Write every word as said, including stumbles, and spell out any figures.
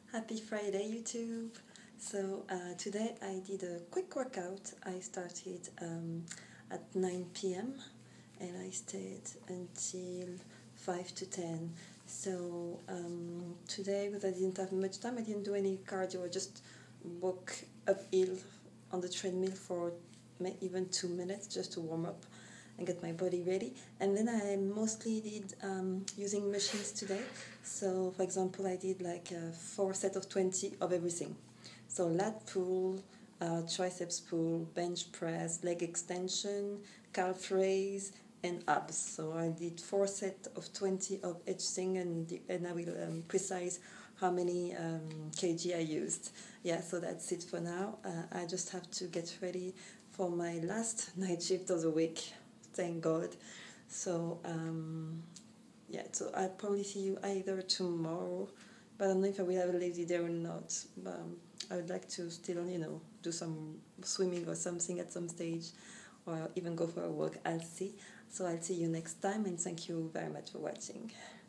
Happy Friday, YouTube! So uh, today I did a quick workout. I started um, at nine p m and I stayed until five to ten. So um, today, because I didn't have much time, I didn't do any cardio. I just walk uphill on the treadmill for even two minutes just to warm up and get my body ready. And then I mostly did um, using machines today. So for example, I did like a four set of twenty of everything. So lat pull, uh, triceps pull, bench press, leg extension, calf raise, and abs. So I did four set of twenty of each thing, and, the, and I will um, precise how many um, kg I used. Yeah, so that's it for now. Uh, I just have to get ready for my last night shift of the week. Thank God. So um, yeah, so I'll probably see you either tomorrow, but I don't know if I will have a lazy day or not. But um, I would like to still, you know, do some swimming or something at some stage, or even go for a walk. I'll see. So I'll see you next time, and thank you very much for watching.